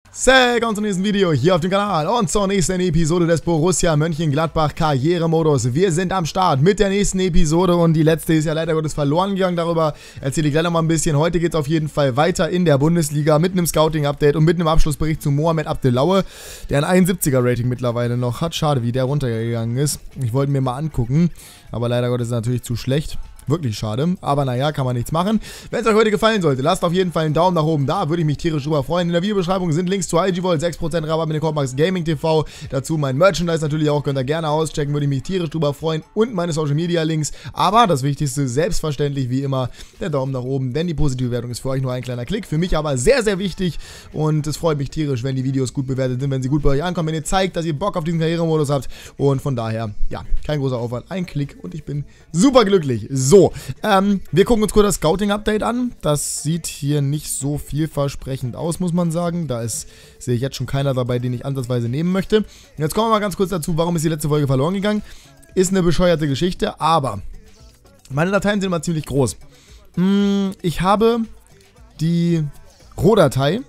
Willkommen zum nächsten Video hier auf dem Kanal und zur nächsten Episode des Borussia Mönchengladbach Karrieremodus. Wir sind am Start mit der nächsten Episode und die letzte ist ja leider Gottes verloren gegangen. Darüber erzähle ich gleich noch mal ein bisschen. Heute geht es auf jeden Fall weiter in der Bundesliga mit einem Scouting-Update und mit einem Abschlussbericht zu Mohamed Abdellaue, der ein 71er-Rating mittlerweile noch hat. Schade, wie der runtergegangen ist. Ich wollte mir mal angucken, aber leider Gottes ist er natürlich zu schlecht. Wirklich schade, aber naja, kann man nichts machen. Wenn es euch heute gefallen sollte, lasst auf jeden Fall einen Daumen nach oben da, würde ich mich tierisch drüber freuen. In der Videobeschreibung sind Links zu IG Vault, 6% Rabatt mit dem Code Max Gaming TV. Dazu mein Merchandise natürlich auch, könnt ihr gerne auschecken, würde ich mich tierisch drüber freuen. Und meine Social Media Links. Aber das Wichtigste, selbstverständlich wie immer, der Daumen nach oben, denn die positive Bewertung ist für euch nur ein kleiner Klick. Für mich aber sehr, sehr wichtig und es freut mich tierisch, wenn die Videos gut bewertet sind, wenn sie gut bei euch ankommen, wenn ihr zeigt, dass ihr Bock auf diesen Karrieremodus habt. Und von daher, ja, kein großer Aufwand, ein Klick und ich bin super glücklich. So, wir gucken uns kurz das Scouting-Update an. Das sieht hier nicht so vielversprechend aus, muss man sagen. Da sehe ich jetzt schon keiner dabei, den ich ansatzweise nehmen möchte. Jetzt kommen wir mal ganz kurz dazu, warum ist die letzte Folge verloren gegangen. Ist eine bescheuerte Geschichte, aber meine Dateien sind immer ziemlich groß. Ich habe die Rohdatei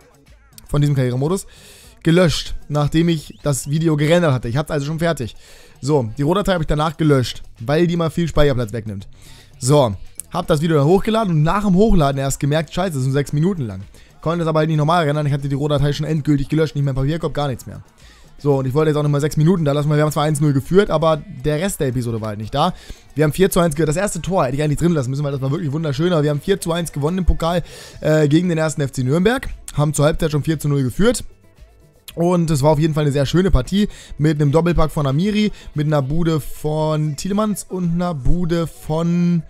von diesem Karrieremodus gelöscht, nachdem ich das Video gerendert hatte. Ich hatte es also schon fertig. So, die Rohdatei habe ich danach gelöscht, weil die mal viel Speicherplatz wegnimmt. So, habe das Video dann hochgeladen und nach dem Hochladen erst gemerkt, scheiße, das ist nur 6 Minuten lang. Konnte das aber halt nicht normal rendern, ich hatte die Rohdatei schon endgültig gelöscht, nicht mehr Papierkorb, gar nichts mehr. So, und ich wollte jetzt auch nochmal 6 Minuten da lassen, weil wir haben zwar 1-0 geführt, aber der Rest der Episode war halt nicht da. Wir haben 4:1 gewonnen, das erste Tor hätte ich eigentlich drin lassen müssen, weil das war wirklich wunderschön, aber wir haben 4:1 gewonnen im Pokal gegen den 1. FC Nürnberg, haben zur Halbzeit schon 4:0 geführt. Und es war auf jeden Fall eine sehr schöne Partie mit einem Doppelpack von Amiri, mit einer Bude von Tielemans und einer Bude von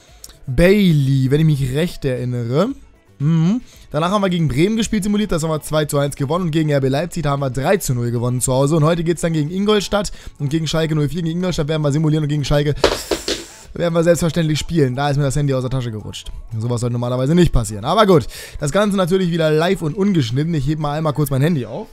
Bailey, wenn ich mich recht erinnere. Danach haben wir gegen Bremen gespielt, simuliert, das haben wir 2:1 gewonnen und gegen RB Leipzig haben wir 3:0 gewonnen zu Hause. Und heute geht es dann gegen Ingolstadt und gegen Schalke 04. Gegen Ingolstadt werden wir simulieren und gegen Schalke werden wir selbstverständlich spielen. Da ist mir das Handy aus der Tasche gerutscht. Sowas sollte normalerweise nicht passieren. Aber gut, das Ganze natürlich wieder live und ungeschnitten. Ich hebe mal einmal kurz mein Handy auf,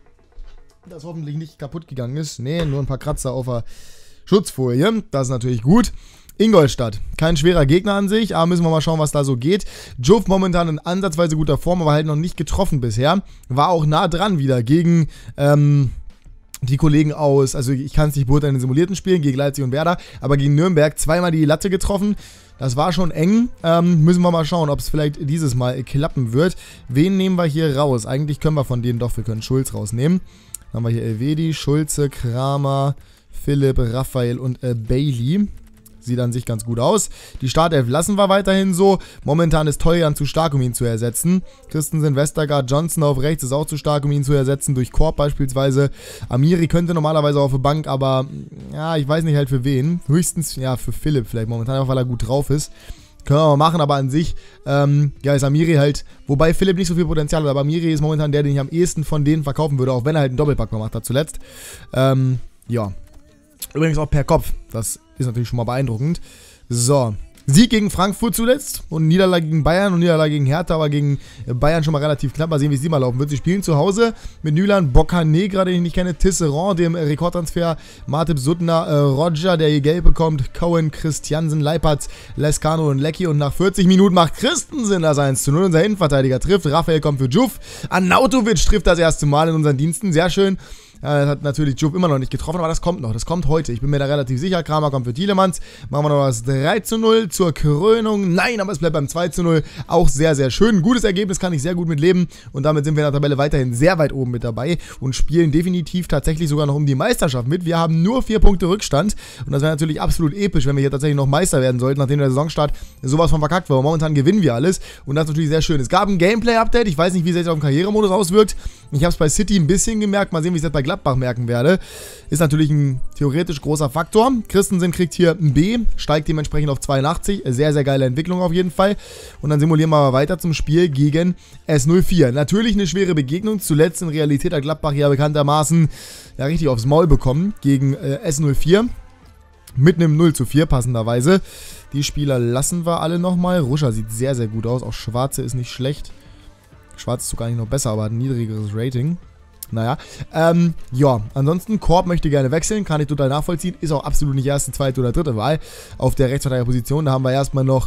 das hoffentlich nicht kaputt gegangen ist. Ne, nur ein paar Kratzer auf der Schutzfolie. Das ist natürlich gut. Ingolstadt, kein schwerer Gegner an sich, aber müssen wir mal schauen, was da so geht. Juve momentan in ansatzweise guter Form, aber halt noch nicht getroffen bisher. War auch nah dran wieder gegen die Kollegen aus, also ich kann es nicht beurteilen in den simulierten Spielen, gegen Leipzig und Werder, aber gegen Nürnberg zweimal die Latte getroffen. Das war schon eng. Müssen wir mal schauen, ob es vielleicht dieses Mal klappen wird. Wen nehmen wir hier raus? Eigentlich können wir von denen doch, wir können Schulz rausnehmen. Dann haben wir hier Elvedi, Schulze, Kramer, Philipp, Raphael und Bailey. Sieht an sich ganz gut aus. Die Startelf lassen wir weiterhin so. Momentan ist Teujan zu stark, um ihn zu ersetzen. Christensen, Westergaard, Johnson auf rechts ist auch zu stark, um ihn zu ersetzen. Durch Korb beispielsweise. Amiri könnte normalerweise auf der Bank, aber ja, ich weiß nicht halt für wen. Höchstens, ja, für Philipp vielleicht momentan, einfach weil er gut drauf ist. Können wir mal machen, aber an sich, ja, ist Amiri halt, wobei Philipp nicht so viel Potenzial hat, aber Amiri ist momentan der, den ich am ehesten von denen verkaufen würde, auch wenn er halt einen Doppelpack gemacht hat zuletzt. Ja. Übrigens auch per Kopf, das ist natürlich schon mal beeindruckend. So, Sieg gegen Frankfurt zuletzt und Niederlage gegen Bayern und Niederlage gegen Hertha, aber gegen Bayern schon mal relativ knapp. Mal sehen, wie es die mal laufen wird. Sie spielen zu Hause mit Nyland, Bocanegra, den ich nicht kenne, Tisserand, dem Rekordtransfer, Matip Suttner, Roger, der hier Gelb bekommt, Cohen, Christiansen, Leipertz, Lescano und Lecky. Und nach 40 Minuten macht Christensen das 1:0. Unser Innenverteidiger trifft, Raphael kommt für Juve, Arnautovic trifft das erste Mal in unseren Diensten, sehr schön. Das hat natürlich Juve immer noch nicht getroffen, aber das kommt noch. Das kommt heute. Ich bin mir da relativ sicher. Kramer kommt für Tielemans. Machen wir noch das 3:0 zur Krönung. Nein, aber es bleibt beim 2:0. Auch sehr, sehr schön. Gutes Ergebnis, kann ich sehr gut mit leben. Und damit sind wir in der Tabelle weiterhin sehr weit oben mit dabei und spielen definitiv tatsächlich sogar noch um die Meisterschaft mit. Wir haben nur 4 Punkte Rückstand. Und das wäre natürlich absolut episch, wenn wir hier tatsächlich noch Meister werden sollten, nachdem der Saisonstart sowas von verkackt war. Aber momentan gewinnen wir alles. Und das ist natürlich sehr schön. Es gab ein Gameplay-Update. Ich weiß nicht, wie sich das auf den Karrieremodus auswirkt. Ich habe es bei City ein bisschen gemerkt. Mal sehen, wie es jetzt bei Gladbach merken werde. Ist natürlich ein theoretisch großer Faktor. Christensen kriegt hier ein B, steigt dementsprechend auf 82. Sehr, sehr geile Entwicklung auf jeden Fall. Und dann simulieren wir mal weiter zum Spiel gegen S04. Natürlich eine schwere Begegnung. Zuletzt in Realität hat Gladbach ja bekanntermaßen ja richtig aufs Maul bekommen gegen S04. Mit einem 0:4 passenderweise. Die Spieler lassen wir alle nochmal. Ruscher sieht sehr, sehr gut aus. Auch Schwarze ist nicht schlecht. Schwarz ist sogar nicht noch besser, aber hat ein niedrigeres Rating. Naja, ja, ansonsten Korb möchte gerne wechseln, kann ich total nachvollziehen, ist auch absolut nicht erste, zweite oder dritte Wahl auf der Rechtsverteidigerposition. Da haben wir erstmal noch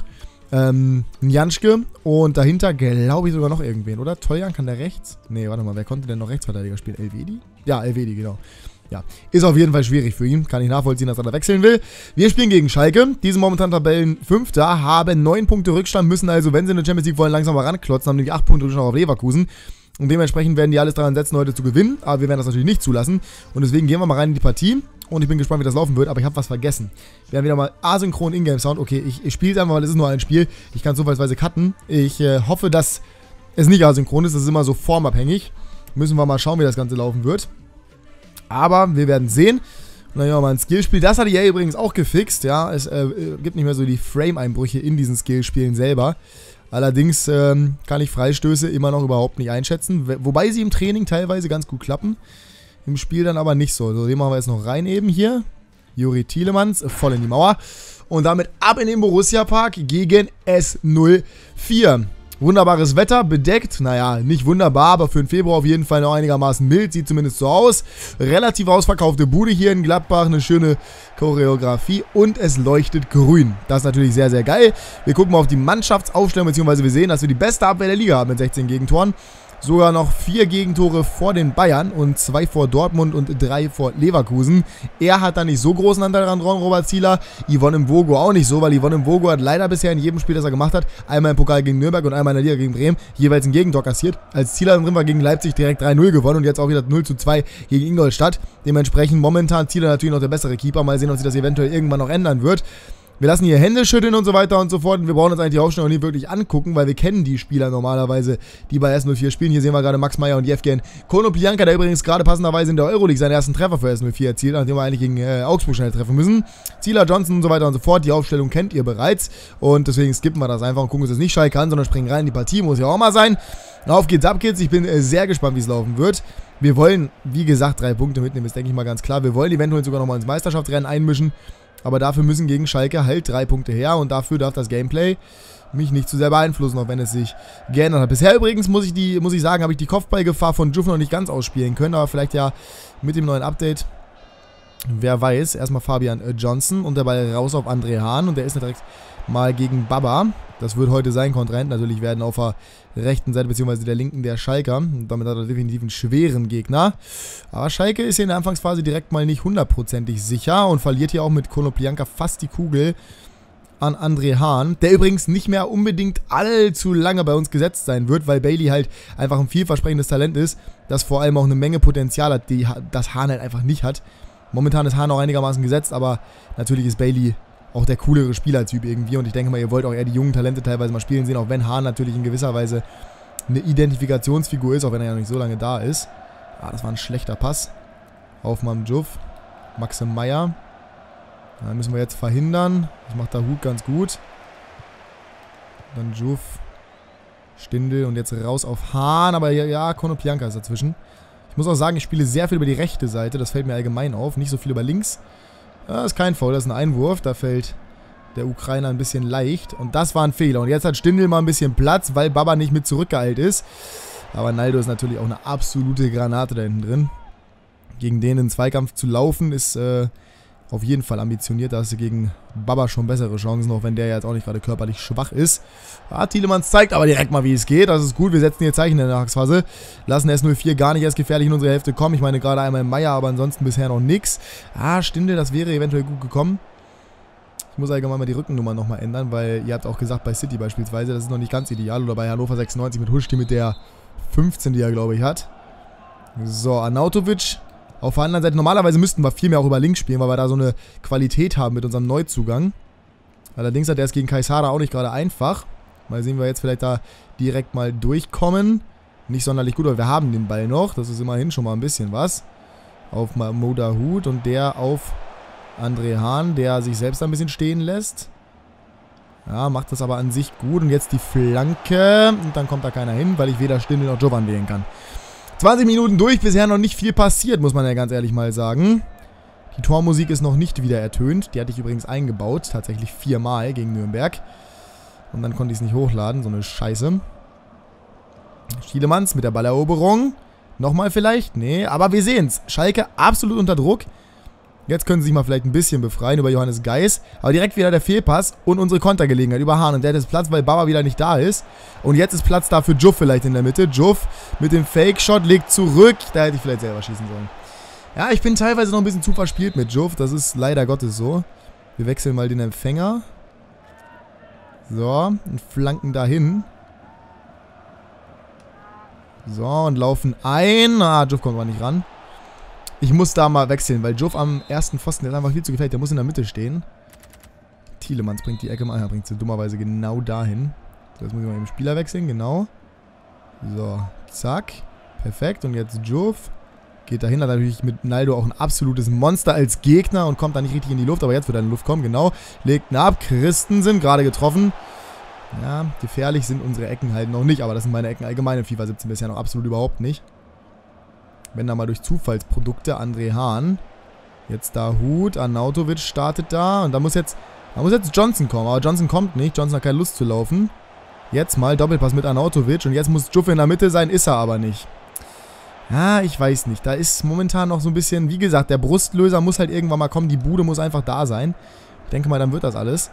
Janschke und dahinter glaube ich sogar noch irgendwen, oder? Toljan kann der rechts? Nee, warte mal, wer konnte denn noch Rechtsverteidiger spielen? Elvedi? Ja, Elvedi, genau. Ja, ist auf jeden Fall schwierig für ihn. Kann ich nachvollziehen, dass er da wechseln will. Wir spielen gegen Schalke. Die sind momentan Tabellenfünfter, haben 9 Punkte Rückstand, müssen also, wenn sie in der Champions League wollen, langsam mal ranklotzen, haben nämlich 8 Punkte Rückstand auf Leverkusen. Und dementsprechend werden die alles daran setzen, heute zu gewinnen. Aber wir werden das natürlich nicht zulassen. Und deswegen gehen wir mal rein in die Partie. Und ich bin gespannt, wie das laufen wird. Aber ich habe was vergessen. Wir haben wieder mal asynchron Ingame-Sound. Okay, ich spiele es einfach, weil es ist nur ein Spiel. Ich kann es zufallsweise cutten. Ich hoffe, dass es nicht asynchron ist. Das ist immer so formabhängig. Müssen wir mal schauen, wie das Ganze laufen wird. Aber wir werden sehen. Und dann haben wir mal ein Skillspiel. Das hat EA übrigens auch gefixt. Ja, es gibt nicht mehr so die Frame-Einbrüche in diesen Skillspielen selber. Allerdings kann ich Freistöße immer noch überhaupt nicht einschätzen. Wobei sie im Training teilweise ganz gut klappen. Im Spiel dann aber nicht so. So, den machen wir jetzt noch rein eben hier. Juri Tielemans, voll in die Mauer. Und damit ab in den Borussia-Park gegen S04. Wunderbares Wetter, bedeckt. Naja, nicht wunderbar, aber für den Februar auf jeden Fall noch einigermaßen mild. Sieht zumindest so aus. Relativ ausverkaufte Bude hier in Gladbach. Eine schöne Choreografie. Und es leuchtet grün. Das ist natürlich sehr, sehr geil. Wir gucken mal auf die Mannschaftsaufstellung, beziehungsweise wir sehen, dass wir die beste Abwehr der Liga haben mit 16 Gegentoren. Sogar noch 4 Gegentore vor den Bayern und 2 vor Dortmund und 3 vor Leverkusen. Er hat da nicht so großen Anteil dran, Robert Zieler. Yvonne Mvogo auch nicht so, weil Yvonne Mvogo hat leider bisher in jedem Spiel, das er gemacht hat, einmal im Pokal gegen Nürnberg und einmal in der Liga gegen Bremen, jeweils ein Gegentor kassiert. Als Zieler drin war gegen Leipzig direkt 3-0 gewonnen und jetzt auch wieder 0-2 gegen Ingolstadt. Dementsprechend momentan Zieler natürlich noch der bessere Keeper. Mal sehen, ob sich das eventuell irgendwann noch ändern wird. Wir lassen hier Hände schütteln und so weiter und so fort. Und wir brauchen uns eigentlich die Aufstellung nicht wirklich angucken, weil wir kennen die Spieler normalerweise, die bei S04 spielen. Hier sehen wir gerade Max Meyer und Jevgen Konoplyanka, der übrigens gerade passenderweise in der Euroleague seinen ersten Treffer für S04 erzielt, nachdem wir eigentlich gegen Augsburg schnell treffen müssen. Zieler, Johnson und so weiter und so fort. Die Aufstellung kennt ihr bereits. Und deswegen skippen wir das einfach und gucken uns das nicht Schalke an, sondern springen rein in die Partie. Muss ja auch mal sein. Auf geht's, ab geht's. Ich bin sehr gespannt, wie es laufen wird. Wir wollen, wie gesagt, 3 Punkte mitnehmen, ist denke ich mal ganz klar. Wir wollen eventuell sogar nochmal ins Meisterschaftsrennen einmischen. Aber dafür müssen gegen Schalke halt 3 Punkte her und dafür darf das Gameplay mich nicht zu sehr beeinflussen, auch wenn es sich geändert hat. Bisher übrigens, muss ich sagen, habe ich die Kopfballgefahr von Juff noch nicht ganz ausspielen können, aber vielleicht ja mit dem neuen Update, wer weiß. Erstmal Fabian Johnson und der Ball raus auf André Hahn und der ist direkt mal gegen Baba. Das wird heute sein Kontrahent natürlich werden auf der rechten Seite bzw. der linken der Schalker. Und damit hat er definitiv einen schweren Gegner. Aber Schalke ist hier in der Anfangsphase direkt mal nicht hundertprozentig sicher und verliert hier auch mit Konoplyanka fast die Kugel an André Hahn, der übrigens nicht mehr unbedingt allzu lange bei uns gesetzt sein wird, weil Bailey halt einfach ein vielversprechendes Talent ist, das vor allem auch eine Menge Potenzial hat, die das Hahn halt einfach nicht hat. Momentan ist Hahn auch einigermaßen gesetzt, aber natürlich ist Bailey auch der coolere Spielertyp irgendwie und ich denke mal, ihr wollt auch eher die jungen Talente teilweise mal spielen sehen, auch wenn Hahn natürlich in gewisser Weise eine Identifikationsfigur ist, auch wenn er ja noch nicht so lange da ist. Ah, das war ein schlechter Pass auf Mamdjouf. Maxim Meyer. Da müssen wir jetzt verhindern. Das macht der Hut ganz gut. Dann Jouf, Stindl und jetzt raus auf Hahn, aber ja, Konoplyanka ist dazwischen. Ich muss auch sagen, ich spiele sehr viel über die rechte Seite, das fällt mir allgemein auf, nicht so viel über links. Das ist kein Foul, das ist ein Einwurf. Da fällt der Ukrainer ein bisschen leicht. Und das war ein Fehler. Und jetzt hat Stindl mal ein bisschen Platz, weil Baba nicht mit zurückgeeilt ist. Aber Naldo ist natürlich auch eine absolute Granate da hinten drin. Gegen den in Zweikampf zu laufen ist auf jeden Fall ambitioniert. Da hast du gegen Baba schon bessere Chancen, auch wenn der jetzt auch nicht gerade körperlich schwach ist. Ja, Tielemans zeigt aber direkt mal, wie es geht. Das ist gut. Wir setzen hier Zeichen in der Nachhacksphase. Lassen S04 gar nicht erst gefährlich in unsere Hälfte kommen. Ich meine gerade einmal Meier, aber ansonsten bisher noch nichts. Ah, Stindl, das wäre eventuell gut gekommen. Ich muss allgemein mal die Rückennummer nochmal ändern, weil ihr habt auch gesagt, bei City beispielsweise, das ist noch nicht ganz ideal. Oder bei Hannover 96 mit Huschti mit der 15, die er, glaube ich, hat. So, Arnautovic. Auf der anderen Seite, normalerweise müssten wir viel mehr auch über links spielen, weil wir da so eine Qualität haben mit unserem Neuzugang. Allerdings hat er es gegen Kaisara auch nicht gerade einfach. Mal sehen wir jetzt vielleicht da direkt mal durchkommen. Nicht sonderlich gut, aber wir haben den Ball noch. Das ist immerhin schon mal ein bisschen was. Auf Moda Hut und der auf André Hahn, der sich selbst ein bisschen stehen lässt. Ja, macht das aber an sich gut. Und jetzt die Flanke. Und dann kommt da keiner hin, weil ich weder Stindl noch Jovan wählen kann. 20 Minuten durch, bisher noch nicht viel passiert, muss man ja ganz ehrlich mal sagen. Die Tormusik ist noch nicht wieder ertönt. Die hatte ich übrigens eingebaut, tatsächlich 4-mal gegen Nürnberg. Und dann konnte ich es nicht hochladen, so eine Scheiße. Tielemans mit der Balleroberung. Nochmal vielleicht? Nee, aber wir sehen es. Schalke absolut unter Druck. Jetzt können sie sich mal vielleicht ein bisschen befreien über Johannes Geis. Aber direkt wieder der Fehlpass und unsere Kontergelegenheit über Hahn. Und der hat jetzt Platz, weil Baba wieder nicht da ist. Und jetzt ist Platz da für Juff vielleicht in der Mitte. Juff mit dem Fake-Shot legt zurück. Da hätte ich vielleicht selber schießen sollen. Ja, ich bin teilweise noch ein bisschen zu verspielt mit Juff. Das ist leider Gottes so. Wir wechseln mal den Empfänger. So, und flanken dahin. So, und laufen ein. Ah, Juff kommt aber nicht ran. Ich muss da mal wechseln, weil Juff am ersten Pfosten, der ist einfach viel zu gefährlich. Der muss in der Mitte stehen. Tielemans bringt die Ecke mal. Ja, bringt sie dummerweise genau dahin. So, jetzt muss ich mal eben Spieler wechseln, genau. So, zack. Perfekt. Und jetzt Juff. Geht dahin, hat natürlich mit Naldo auch ein absolutes Monster als Gegner und kommt da nicht richtig in die Luft. Aber jetzt wird er in die Luft kommen, genau. Legt ihn ab. Christensen, gerade getroffen. Ja, gefährlich sind unsere Ecken halt noch nicht. Aber das sind meine Ecken allgemein in FIFA 17 bisher noch absolut überhaupt nicht. Wenn da mal durch Zufallsprodukte, André Hahn. Jetzt da Hut, Arnautovic startet da. Und da muss jetzt Johnson kommen. Aber Johnson kommt nicht. Johnson hat keine Lust zu laufen. Jetzt mal Doppelpass mit Arnautovic. Und jetzt muss Juff in der Mitte sein. Ist er aber nicht. Ja, ich weiß nicht. Da ist momentan noch so ein bisschen, wie gesagt, der Brustlöser muss halt irgendwann mal kommen. Die Bude muss einfach da sein. Ich denke mal, dann wird das alles.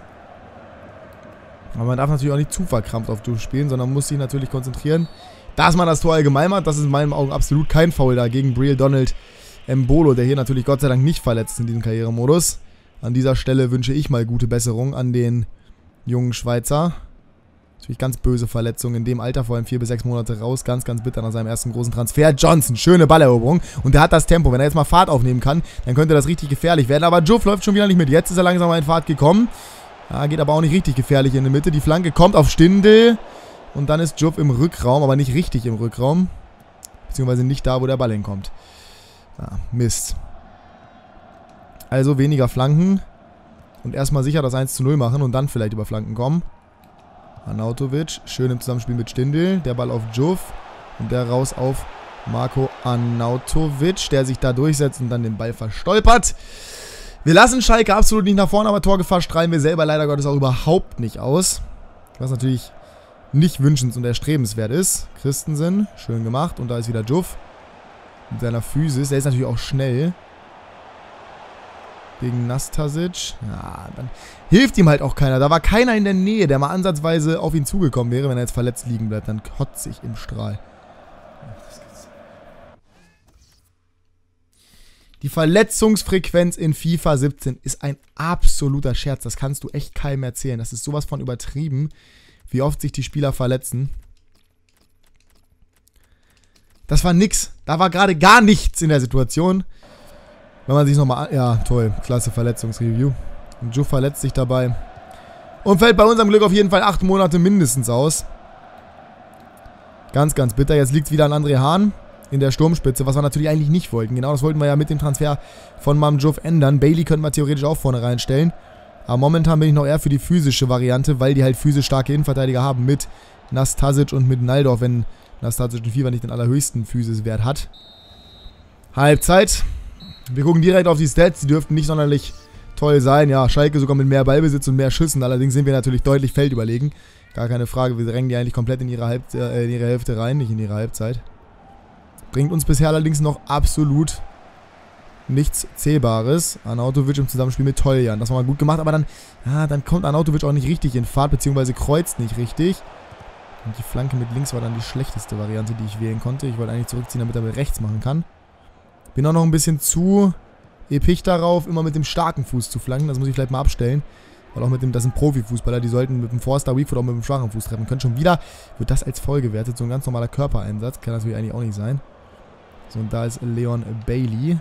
Aber man darf natürlich auch nicht zu verkrampft auf Juff spielen, sondern muss sich natürlich konzentrieren, dass man das Tor allgemein macht. Das ist in meinen Augen absolut kein Foul da gegen Breel Donald Mbolo, der hier natürlich Gott sei Dank nicht verletzt in diesem Karrieremodus. An dieser Stelle wünsche ich mal gute Besserung an den jungen Schweizer. Natürlich ganz böse Verletzung in dem Alter, vor allem 4 bis 6 Monate raus. Ganz, ganz bitter nach seinem ersten großen Transfer. Johnson, schöne Balleroberung. Und der hat das Tempo. Wenn er jetzt mal Fahrt aufnehmen kann, dann könnte das richtig gefährlich werden. Aber Juff läuft schon wieder nicht mit. Jetzt ist er langsam mal in Fahrt gekommen. Ja, geht aber auch nicht richtig gefährlich in der Mitte. Die Flanke kommt auf Stindl. Und dann ist Juff im Rückraum, aber nicht richtig im Rückraum. Beziehungsweise nicht da, wo der Ball hinkommt. Ja, Mist. Also weniger Flanken. Und erstmal sicher das 1:0 machen und dann vielleicht über Flanken kommen. Arnautovic, schön im Zusammenspiel mit Stindl. Der Ball auf Juff. Und der raus auf Marco Arnautovic, der sich da durchsetzt und dann den Ball verstolpert. Wir lassen Schalke absolut nicht nach vorne, aber Torgefahr strahlen wir selber leider Gottes auch überhaupt nicht aus. Was natürlich nicht wünschens- und erstrebenswert ist. Christensen, schön gemacht. Und da ist wieder Juff. Mit seiner Physis. Der ist natürlich auch schnell. Gegen Nastasic. Ja, dann hilft ihm halt auch keiner. Da war keiner in der Nähe, der mal ansatzweise auf ihn zugekommen wäre. Wenn er jetzt verletzt liegen bleibt, dann kotzt sich im Strahl. Die Verletzungsfrequenz in FIFA 17 ist ein absoluter Scherz. Das kannst du echt keinem erzählen. Das ist sowas von übertrieben, wie oft sich die Spieler verletzen. Das war nix. Da war gerade gar nichts in der Situation. Wenn man sich nochmal... Ja, toll. Klasse Verletzungsreview. Und Juff verletzt sich dabei. Und fällt bei unserem Glück auf jeden Fall 8 Monate mindestens aus. Ganz, ganz bitter. Jetzt liegt es wieder an André Hahn in der Sturmspitze, was wir natürlich eigentlich nicht wollten. Genau das wollten wir ja mit dem Transfer von Mam Juff ändern. Bailey könnten wir theoretisch auch vorne reinstellen. Aber momentan bin ich noch eher für die physische Variante, weil die halt physisch starke Innenverteidiger haben mit Nastasic und mit Naldo, wenn Nastasic in FIFA nicht den allerhöchsten Physiswert hat. Halbzeit. Wir gucken direkt auf die Stats, die dürften nicht sonderlich toll sein. Ja, Schalke sogar mit mehr Ballbesitz und mehr Schüssen, allerdings sind wir natürlich deutlich feldüberlegen. Gar keine Frage, wir drängen die eigentlich komplett in ihre Hälfte rein, nicht in ihre Halbzeit. Bringt uns bisher allerdings noch absolut nichts Zählbares. Arnautovic im Zusammenspiel mit Toljan. Das war mal gut gemacht, aber dann kommt Arnautovic auch nicht richtig in Fahrt, beziehungsweise kreuzt nicht richtig. Und die Flanke mit links war dann die schlechteste Variante, die ich wählen konnte. Ich wollte eigentlich zurückziehen, damit er mit rechts machen kann. Bin auch noch ein bisschen zu episch darauf, immer mit dem starken Fuß zu flanken. Das muss ich vielleicht mal abstellen. Weil auch mit dem, das sind Profifußballer, die sollten mit dem Forster Weakfoot auch mit dem schwachen Fuß treffen können. Schon wieder wird das als Foul gewertet. So ein ganz normaler Körpereinsatz. Kann natürlich eigentlich auch nicht sein. So, und da ist Leon Bailey.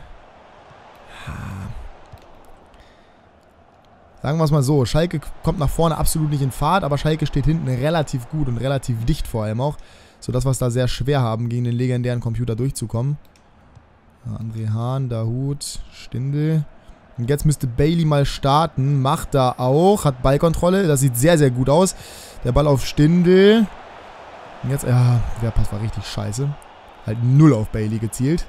Sagen wir es mal so, Schalke kommt nach vorne absolut nicht in Fahrt, aber Schalke steht hinten relativ gut und relativ dicht vor allem auch, sodass wir es da sehr schwer haben, gegen den legendären Computer durchzukommen. Ja, André Hahn, Dahut, Stindl. Und jetzt müsste Bailey mal starten, macht da auch, hat Ballkontrolle, das sieht sehr, sehr gut aus. Der Ball auf Stindl. Und jetzt, ja, der Pass war richtig scheiße. Halt 0 auf Bailey gezielt.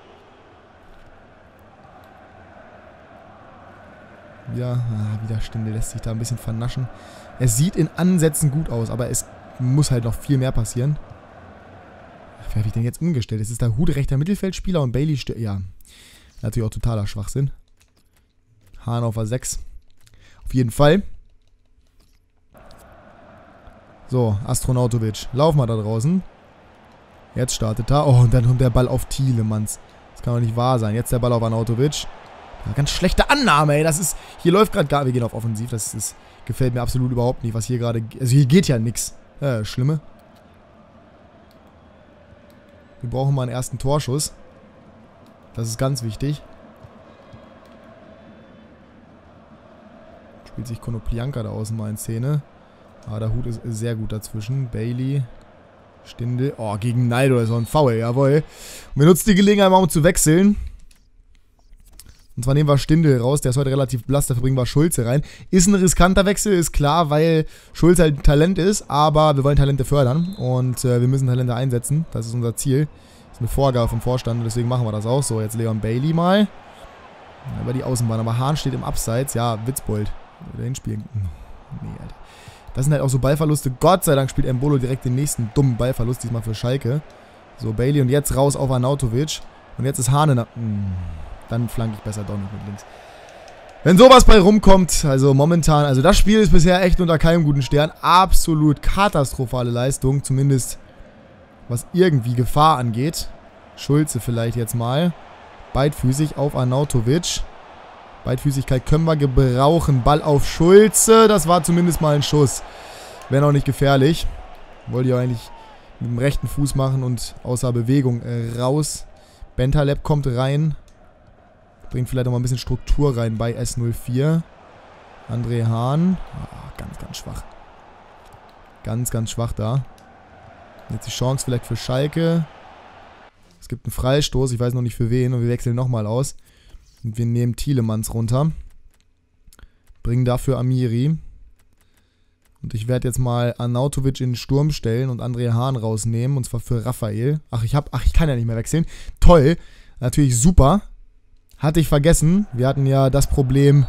Ja, wieder Stindl lässt sich da ein bisschen vernaschen. Es sieht in Ansätzen gut aus, aber es muss halt noch viel mehr passieren. Wer habe ich denn jetzt umgestellt? Es ist der Hut rechter Mittelfeldspieler und Bailey... Ja, natürlich auch totaler Schwachsinn. Hahn auf A6. Auf jeden Fall. So, Astronautovic. Lauf mal da draußen. Jetzt startet er. Oh, und dann kommt der Ball auf Tielemans. Das kann doch nicht wahr sein. Jetzt der Ball auf Arnautovic. Ja, ganz schlechte Annahme, ey. Das ist. Hier läuft gerade gar. Wir gehen auf Offensiv. Das ist, gefällt mir absolut überhaupt nicht, was hier gerade. Also hier geht ja nichts. Ja, Schlimme. Wir brauchen mal einen ersten Torschuss. Das ist ganz wichtig. Spielt sich Konoplyanka da außen mal in Szene. Aber der Hut ist sehr gut dazwischen. Bailey. Stindl. Oh, gegen Naldo. Das ist auch ein Foul. Jawohl. Und wir nutzen die Gelegenheit mal, um zu wechseln. Und zwar nehmen wir Stindl raus. Der ist heute relativ blass. Dafür bringen wir Schulze rein. Ist ein riskanter Wechsel, ist klar, weil Schulze halt ein Talent ist. Aber wir wollen Talente fördern. Und wir müssen Talente einsetzen. Das ist unser Ziel. Das ist eine Vorgabe vom Vorstand. Und deswegen machen wir das auch so. Jetzt Leon Bailey mal. Über die Außenbahn. Aber Hahn steht im Abseits. Ja, Witzbold. Oder hinspielen. Nee, Alter. Das sind halt auch so Ballverluste. Gott sei Dank spielt Embolo direkt den nächsten dummen Ballverlust, diesmal für Schalke. So, Bailey und jetzt raus auf Arnautovic. Und jetzt ist Hahn in der... Dann flanke ich besser doch nicht mit links. Wenn sowas bei rumkommt, also momentan... Also das Spiel ist bisher echt unter keinem guten Stern. Absolut katastrophale Leistung, zumindest was irgendwie Gefahr angeht. Schulze vielleicht jetzt mal. Beidfüßig auf Arnautovic. Beidfüßigkeit können wir gebrauchen. Ball auf Schulze. Das war zumindest mal ein Schuss. Wäre noch nicht gefährlich. Wollte ich auch eigentlich mit dem rechten Fuß machen und außer Bewegung raus. Bentaleb kommt rein. Bringt vielleicht noch mal ein bisschen Struktur rein bei S04. André Hahn. Oh, ganz, ganz schwach. Ganz, ganz schwach da. Jetzt die Chance vielleicht für Schalke. Es gibt einen Freistoß. Ich weiß noch nicht für wen. Und wir wechseln nochmal aus. Und wir nehmen Tielemans runter. Bringen dafür Amiri. Und ich werde jetzt mal Arnautovic in den Sturm stellen und André Hahn rausnehmen. Und zwar für Raphael. Ach, ich kann ja nicht mehr wechseln. Toll. Natürlich super. Hatte ich vergessen. Wir hatten ja das Problem.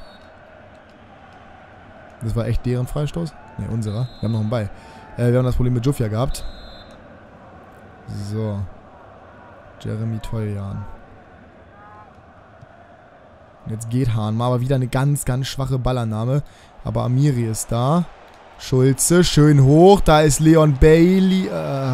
Das war echt deren Freistoß? Ne, unserer. Wir haben noch einen Ball. Wir haben das Problem mit Jufja gehabt. So. Jeremy Toljan. Jetzt geht Hahn mal, aber wieder eine ganz, ganz schwache Ballannahme. Aber Amiri ist da. Schulze, schön hoch. Da ist Leon Bailey.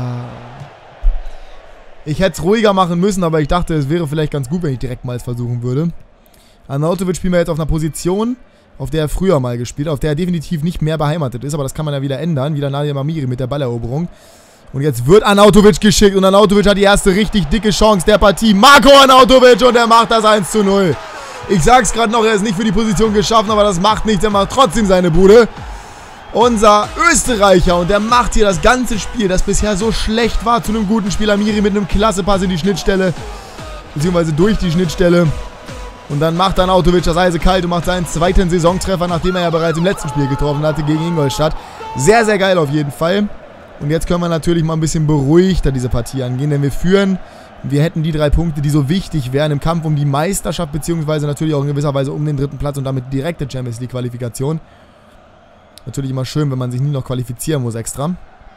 Ich hätte es ruhiger machen müssen, aber ich dachte, es wäre vielleicht ganz gut, wenn ich direkt mal es versuchen würde. Arnautovic spielen wir jetzt auf einer Position, auf der er früher mal gespielt hat, auf der er definitiv nicht mehr beheimatet ist, aber das kann man ja wieder ändern. Wieder Nadia Amiri mit der Balleroberung. Und jetzt wird Arnautovic geschickt und Arnautovic hat die erste richtig dicke Chance der Partie. Marco Arnautovic und er macht das 1:0. Ich sag's gerade noch, er ist nicht für die Position geschaffen, aber das macht nichts, er macht trotzdem seine Bude. Unser Österreicher und der macht hier das ganze Spiel, das bisher so schlecht war, zu einem guten Spiel. Amiri mit einem klasse Pass in die Schnittstelle, beziehungsweise durch die Schnittstelle. Und dann macht Arnautovic das eisekalt und macht seinen zweiten Saisontreffer, nachdem er ja bereits im letzten Spiel getroffen hatte gegen Ingolstadt. Sehr, sehr geil auf jeden Fall. Und jetzt können wir natürlich mal ein bisschen beruhigter diese Partie angehen, denn wir führen. Wir hätten die 3 Punkte, die so wichtig wären im Kampf um die Meisterschaft, beziehungsweise natürlich auch in gewisser Weise um den 3. Platz und damit direkte Champions League Qualifikation. Natürlich immer schön, wenn man sich nie noch qualifizieren muss extra.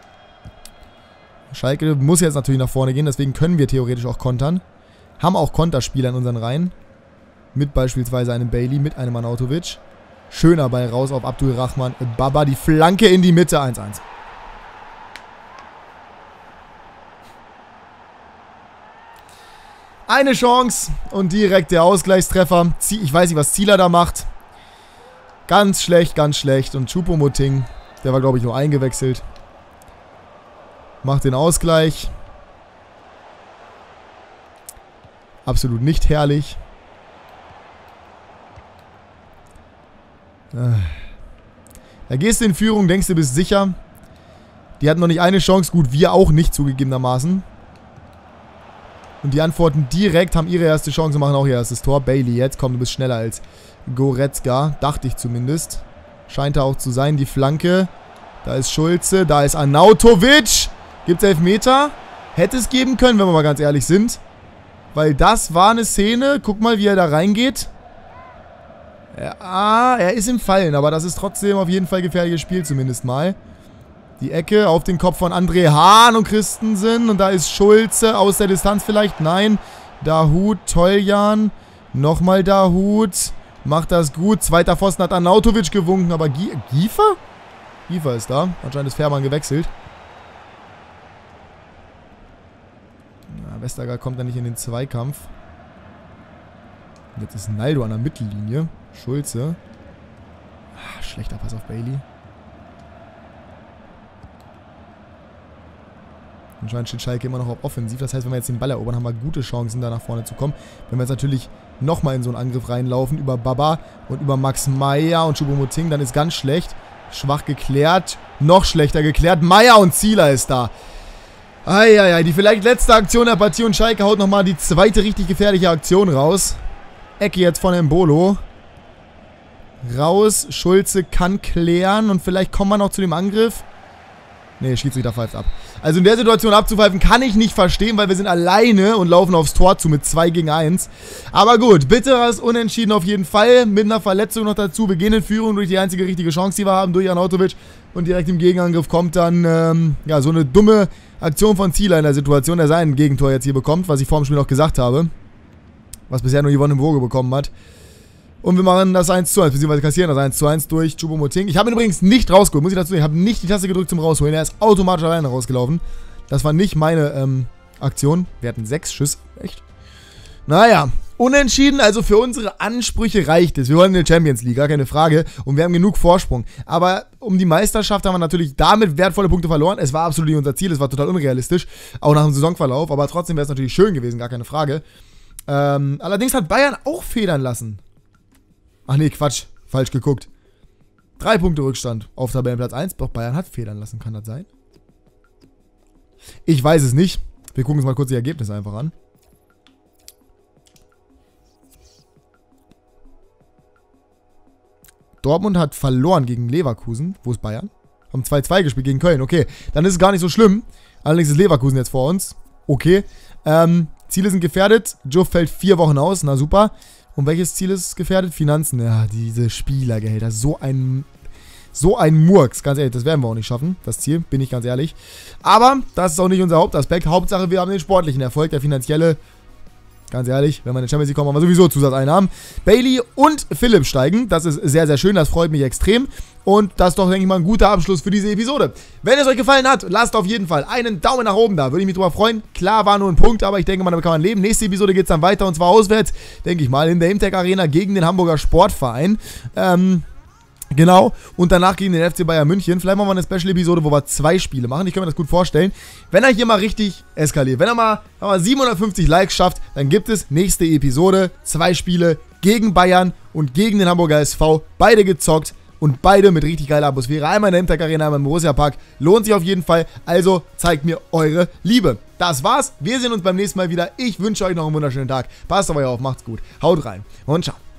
Schalke muss jetzt natürlich nach vorne gehen, deswegen können wir theoretisch auch kontern. Haben auch Konterspieler in unseren Reihen. Mit beispielsweise einem Bailey, mit einem Arnautovic. Schöner Ball raus auf Abdul Rahman Baba, die Flanke in die Mitte, 1:1. Eine Chance und direkt der Ausgleichstreffer. Ich weiß nicht, was Zieler da macht. Ganz schlecht, ganz schlecht. Und Choupo-Moting, der war, glaube ich, nur eingewechselt. Macht den Ausgleich. Absolut nicht herrlich. Da gehst du in Führung, denkst du, bist sicher. Die hatten noch nicht eine Chance. Gut, wir auch nicht zugegebenermaßen. Und die antworten direkt, haben ihre erste Chance und machen auch ihr erstes Tor. Bailey jetzt, komm, du bist schneller als Goretzka. Dachte ich zumindest. Scheint er auch zu sein. Die Flanke. Da ist Schulze, da ist Arnautovic. Gibt's Elfmeter? Hätte es geben können, wenn wir mal ganz ehrlich sind. Weil das war eine Szene. Guck mal, wie er da reingeht. Ja, er ist im Fallen, aber das ist trotzdem auf jeden Fall ein gefährliches Spiel zumindest mal. Die Ecke auf den Kopf von André Hahn und Christensen. Und da ist Schulze aus der Distanz vielleicht. Nein. Dahut, Toljan. Nochmal Dahut. Macht das gut. Zweiter Pfosten hat Arnautovic gewunken, aber Giefer? Giefer ist da. Anscheinend ist Fährmann gewechselt. Ja, Westergaard kommt da nicht in den Zweikampf. Und jetzt ist Naldo an der Mittellinie. Schulze. Schlechter Pass auf Bailey. Anscheinend steht Schalke immer noch auf offensiv. Das heißt, wenn wir jetzt den Ball erobern, haben wir gute Chancen, da nach vorne zu kommen. Wenn wir jetzt natürlich nochmal in so einen Angriff reinlaufen, über Baba und über Max Meyer und Choupo-Moting, dann ist ganz schlecht. Schwach geklärt. Noch schlechter geklärt. Meyer und Zieler ist da. Eieiei, die vielleicht letzte Aktion der Partie und Schalke haut nochmal die zweite richtig gefährliche Aktion raus. Ecke jetzt von Embolo. Raus. Schulze kann klären und vielleicht kommen wir noch zu dem Angriff. Ne, Schiedsrichter pfeift ab. Also in der Situation abzupfeifen kann ich nicht verstehen, weil wir sind alleine und laufen aufs Tor zu mit 2 gegen 1. Aber gut, bitteres Unentschieden auf jeden Fall. Mit einer Verletzung noch dazu. Wir gehen in Führung durch die einzige richtige Chance, die wir haben, durch Arnautovic. Und direkt im Gegenangriff kommt dann, ja, so eine dumme Aktion von Zieler in der Situation, der sein Gegentor jetzt hier bekommt, was ich vor dem Spiel noch gesagt habe. Was bisher nur Yvonne Mvogo bekommen hat. Und wir machen das 1:1, beziehungsweise kassieren das 1:1 durch Choupo-Moting. Ich habe ihn übrigens nicht rausgeholt, muss ich dazu sagen. Ich habe nicht die Taste gedrückt zum Rausholen. Er ist automatisch alleine rausgelaufen. Das war nicht meine Aktion. Wir hatten 6 Schüsse. Echt? Naja, unentschieden. Also für unsere Ansprüche reicht es. Wir wollen in der Champions League, gar keine Frage. Und wir haben genug Vorsprung. Aber um die Meisterschaft haben wir natürlich damit wertvolle Punkte verloren. Es war absolut nicht unser Ziel. Es war total unrealistisch. Auch nach dem Saisonverlauf. Aber trotzdem wäre es natürlich schön gewesen, gar keine Frage. Allerdings hat Bayern auch federn lassen. Ach nee, Quatsch. Falsch geguckt. 3 Punkte Rückstand auf Tabellenplatz 1. Doch Bayern hat federn lassen. Kann das sein? Ich weiß es nicht. Wir gucken uns mal kurz die Ergebnisse einfach an. Dortmund hat verloren gegen Leverkusen. Wo ist Bayern? Haben 2-2 gespielt gegen Köln. Okay, dann ist es gar nicht so schlimm. Allerdings ist Leverkusen jetzt vor uns. Okay. Ziele sind gefährdet. Joe fällt 4 Wochen aus. Na super. Und welches Ziel ist gefährdet? Finanzen. Ja, diese Spielergehälter. So ein Murks. Ganz ehrlich, das werden wir auch nicht schaffen. Das Ziel, bin ich ganz ehrlich. Aber das ist auch nicht unser Hauptaspekt. Hauptsache, wir haben den sportlichen Erfolg. Der finanzielle, ganz ehrlich, wenn wir in die Champions League kommen, haben wir sowieso Zusatzeinnahmen. Bailey und Philipp steigen. Das ist sehr, sehr schön. Das freut mich extrem. Und das ist doch, denke ich mal, ein guter Abschluss für diese Episode. Wenn es euch gefallen hat, lasst auf jeden Fall einen Daumen nach oben da. Würde ich mich drüber freuen. Klar, war nur ein Punkt, aber ich denke mal, damit kann man leben. Nächste Episode geht es dann weiter und zwar auswärts, denke ich mal, in der Imtech Arena gegen den Hamburger Sportverein. Genau, und danach gegen den FC Bayern München. Vielleicht machen wir eine Special-Episode, wo wir 2 Spiele machen. Ich kann mir das gut vorstellen. Wenn er hier mal richtig eskaliert, wenn er mal 750 Likes schafft, dann gibt es nächste Episode 2 Spiele gegen Bayern und gegen den Hamburger SV. Beide gezockt und beide mit richtig geiler Atmosphäre. Einmal in der Imtech Arena, einmal im Borussia Park. Lohnt sich auf jeden Fall. Also zeigt mir eure Liebe. Das war's. Wir sehen uns beim nächsten Mal wieder. Ich wünsche euch noch einen wunderschönen Tag. Passt auf euch auf, macht's gut. Haut rein und ciao.